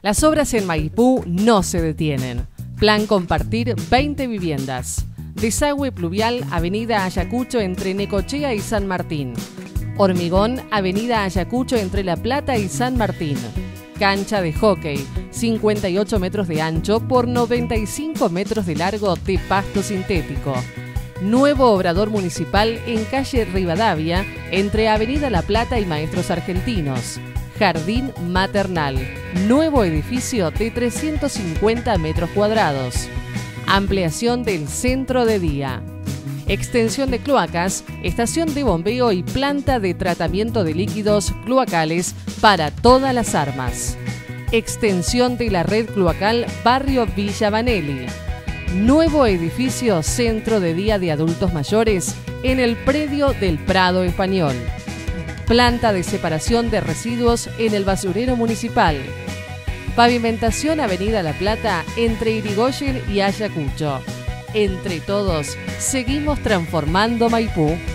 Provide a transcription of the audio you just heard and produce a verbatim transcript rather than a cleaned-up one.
Las obras en Maipú no se detienen. Plan compartir veinte viviendas. Desagüe pluvial, avenida Ayacucho entre Necochea y San Martín. Hormigón, avenida Ayacucho entre La Plata y San Martín. Cancha de hockey, cincuenta y ocho metros de ancho por noventa y cinco metros de largo de pasto sintético. Nuevo obrador municipal en calle Rivadavia, entre avenida La Plata y Maestros Argentinos. Jardín maternal, nuevo edificio de trescientos cincuenta metros cuadrados. Ampliación del centro de día. Extensión de cloacas, estación de bombeo y planta de tratamiento de líquidos cloacales para todas las armas. Extensión de la red cloacal Barrio Villa Vanelli. Nuevo edificio centro de día de adultos mayores en el predio del Prado Español. Planta de separación de residuos en el basurero municipal. Pavimentación Avenida La Plata entre Irigoyen y Ayacucho. Entre todos, seguimos transformando Maipú.